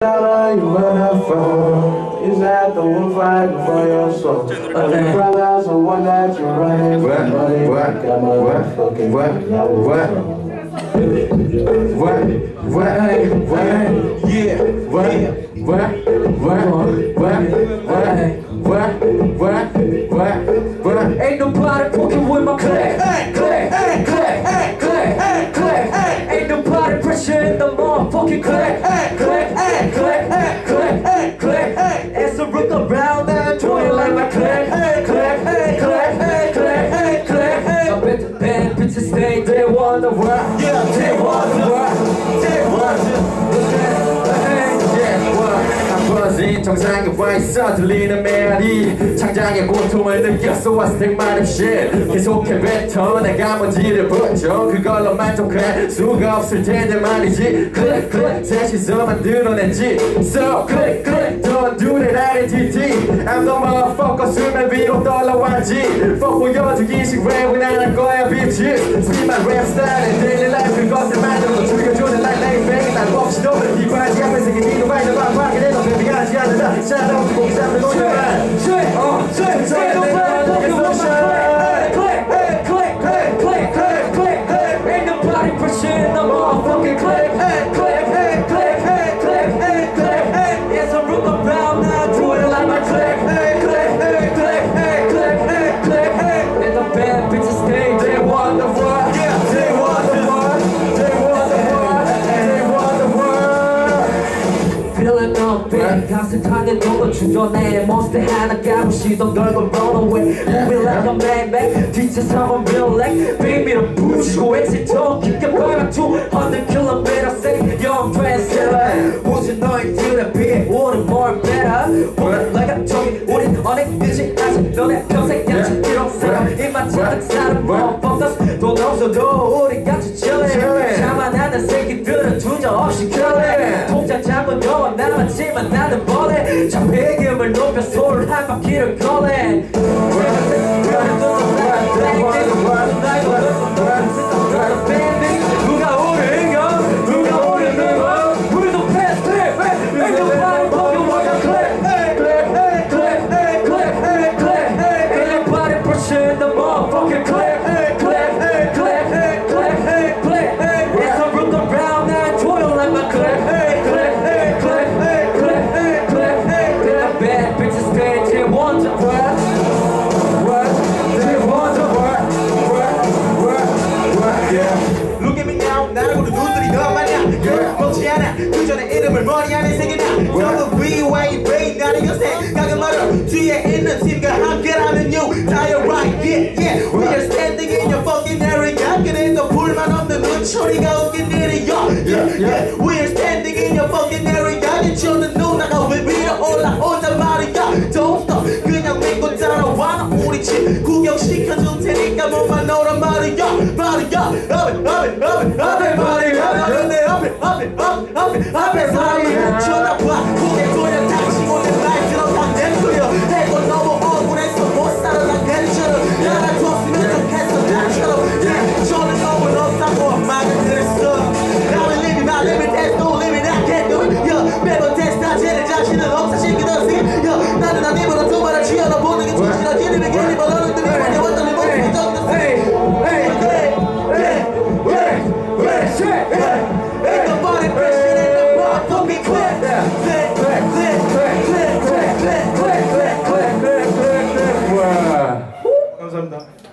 You motherfucker, is that the one fighting for your soul? Other brothers, the one that you're running. What? Ain't nobody fucking with my click. Ain't nobody pressuring the motherfucking click. As I look around and join like my click. I bet the band bitches think they want the world. Yeah, they want the world. They want the buzzing 정상에 와 있어 들리는 메아리 창작의 고통을 느꼈어 I stick my shit 계속해 뱉어 내가 뭔지를 보여줘 그걸로 만족할 수가 없을 텐데 말이지 클릭 셋이서 만들어냈지 So click don't do that identity I'm the motherfucker 수면 위로 떠올라왔지 Fuck 보여주기식 랩은 안 할 거야 bitches See my rap style and daily life 그것들만으로도 죽여주는 like late fake 날 없이도 이 바지 앞에 새긴 니도 말도 막하게 돼도 baby 하지 않는다 Shout out to book 잡는 노래만 Ain't nobody fucking with my click Ain't nobody pushing the motherfucking click As I look around now do it like my click And the bad bitches think they want the world Yeah, they want the world They want the world They want the world Feeling up big 가슴탕에 너도 주저내 monster 하나 까부시던 널고 run away Moving like a madman 뒤쳐서만 real like baby를 부시고 exit도 깊게 빨간 200km say young trendsetter 오직 너희들에 비해 우린 more better 오늘 내가 저기 우린 어색이지 아직 너네 평생 양치기로 생각 입만 차득 사는 motherfuckers 돈 없어도 우리 같이 chillin' 자만하는 새끼들은 주저없이 killing 통장 잡은 너와 남았지만 나는 벌레 잡히김을 높여 소를 한 바퀴를 걸래 누가 오른가 누가 오르는가 우리도 패스 Ain't nobody fucking with a click Ain't nobody pushing the motherfucking click As I look around and toil like my click Bad bitches think they want to work They want to work Yeah. Look at me now 나라고도 눈들이 너 마냥 먹지 않아 그 전에 이름을 머리 안에 새기나 전부 V-Way Bay 나는 요새 가끔 말어 뒤에 있는 팀과 함께라는 you Dire right yeah We are standing in your fucking area 그래도 불만 없는 눈초리가 웃긴 일이야 yeah We are standing in your fucking area 니쳐는 누나가 왜 위로 올라오자 말이야 Don't stop 그냥 믿고 따라와 우리 집 구경시켜줄 테니까 뭐만 오란 말이야 앞에 사이에 쳐다봐 고개 돌려 다시 오는 말 들어가 내 해고 너무 억울해서 못 살아 난 괜찮아 나랑 줬으면 좋겠어 나처럼 저는 너무 없다고 말을 들었어 Now we living my living test don't living I can't do it 매번 테스트 쟤네 자신은 없사시키던 생 나는 안 입으로 두 번을 쥐어놓보는 게 좋지나 기름이 괜히 벌어는 듯 이번에 왔더니 몸이 던졌어 Ain't nobody pressing in the motherfucking clip 감사합니다.